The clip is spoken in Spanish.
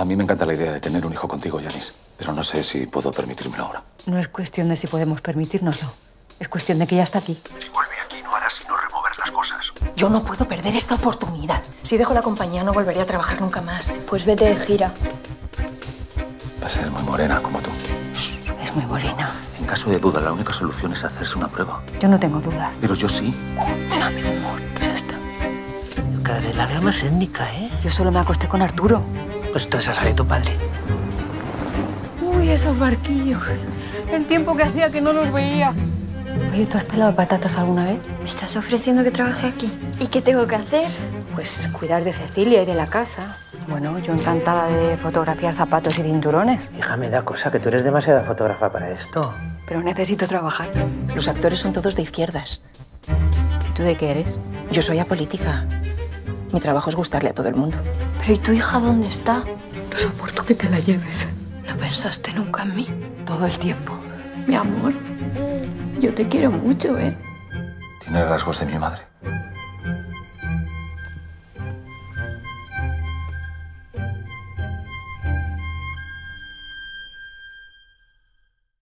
A mí me encanta la idea de tener un hijo contigo, Janice, pero no sé si puedo permitírmelo ahora. No es cuestión de si podemos permitírnoslo. Es cuestión de que ya está aquí. Si vuelve aquí no hará sino remover las cosas. Yo no puedo perder esta oportunidad. Si dejo la compañía no volveré a trabajar nunca más. Pues vete de gira. Va a ser muy morena como tú. Es muy morena. En caso de duda, la única solución es hacerse una prueba. Yo no tengo dudas. Pero yo sí. Ya, mi amor, ya está. Cada vez la veo más étnica, ¿eh? Yo solo me acosté con Arturo. Pues entonces sale tu padre. Uy, esos barquillos. El tiempo que hacía que no los veía. Oye, ¿tú has pelado patatas alguna vez? ¿Me estás ofreciendo que trabaje aquí? ¿Y qué tengo que hacer? Pues cuidar de Cecilia y de la casa. Bueno, yo encantada de fotografiar zapatos y cinturones. Hija, me da cosa que tú eres demasiada fotógrafa para esto. Pero necesito trabajar. Los actores son todos de izquierdas. ¿Y tú de qué eres? Yo soy apolítica. Mi trabajo es gustarle a todo el mundo. ¿Pero y tu hija dónde está? No soporto que te la lleves. ¿No pensaste nunca en mí? Todo el tiempo. Mi amor, yo te quiero mucho, ¿eh? Tiene rasgos de mi madre.